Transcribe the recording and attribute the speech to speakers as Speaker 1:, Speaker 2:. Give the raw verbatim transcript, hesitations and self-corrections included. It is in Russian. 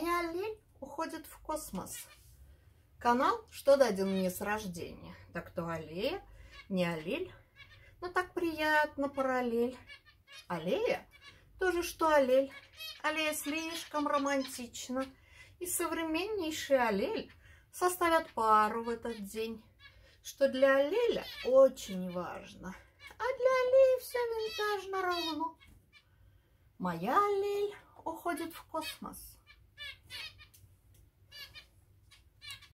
Speaker 1: Моя аллель уходит в космос. Канал что даден мне с рождения. Так то аллея, не аллель, но так приятно параллель. Аллея тоже что аллель. Аллея слишком романтична. И современнейший аллель составят пару в этот день, что для аллеля очень важно, а для аллеи все винтажно равно. Моя аллель уходит в космос.